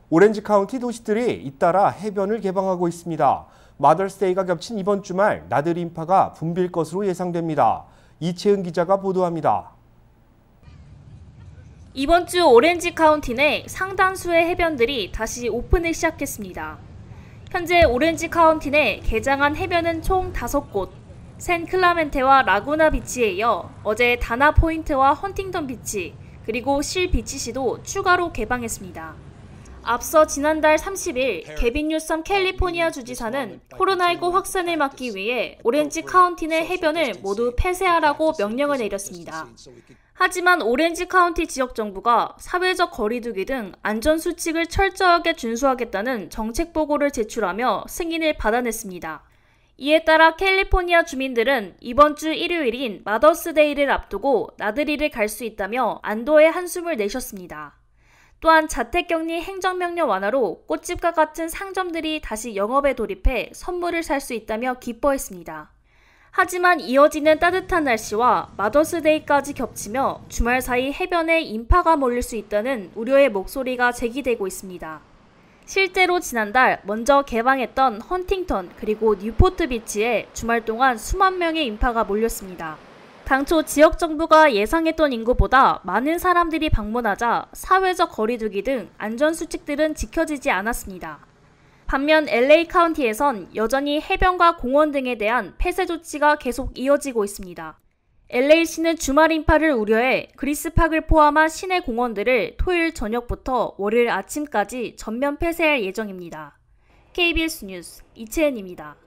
오렌지 카운티 도시들이 잇따라 해변을 개방하고 있습니다. 마더스데이가 겹친 이번 주말 나들이 인파가 붐빌 것으로 예상됩니다. 이채은 기자가 보도합니다. 이번 주 오렌지 카운티 내 상당수의 해변들이 다시 오픈을 시작했습니다. 현재 오렌지 카운티 내 개장한 해변은 총 5곳, 샌 클라멘테와 라구나 비치에 이어 어제 다나 포인트와 헌팅턴 비치, 그리고 실 비치시도 추가로 개방했습니다. 앞서 지난달 30일 게빈 뉴섬 캘리포니아 주지사는 코로나19 확산을 막기 위해 오렌지 카운티 내 해변을 모두 폐쇄하라고 명령을 내렸습니다. 하지만 오렌지 카운티 지역 정부가 사회적 거리 두기 등 안전 수칙을 철저하게 준수하겠다는 정책 보고를 제출하며 승인을 받아냈습니다. 이에 따라 캘리포니아 주민들은 이번 주 일요일인 마더스데이를 앞두고 나들이를 갈 수 있다며 안도의 한숨을 내셨습니다. 또한 자택격리 행정명령 완화로 꽃집과 같은 상점들이 다시 영업에 돌입해 선물을 살 수 있다며 기뻐했습니다. 하지만 이어지는 따뜻한 날씨와 마더스데이까지 겹치며 주말 사이 해변에 인파가 몰릴 수 있다는 우려의 목소리가 제기되고 있습니다. 실제로 지난달 먼저 개방했던 헌팅턴 그리고 뉴포트 비치에 주말 동안 수만 명의 인파가 몰렸습니다. 당초 지역 정부가 예상했던 인구보다 많은 사람들이 방문하자 사회적 거리두기 등 안전 수칙들은 지켜지지 않았습니다. 반면 LA 카운티에선 여전히 해변과 공원 등에 대한 폐쇄 조치가 계속 이어지고 있습니다. LA시는 주말 인파를 우려해 그리스팍을 포함한 시내 공원들을 토요일 저녁부터 월요일 아침까지 전면 폐쇄할 예정입니다. KBS 뉴스 이채은입니다.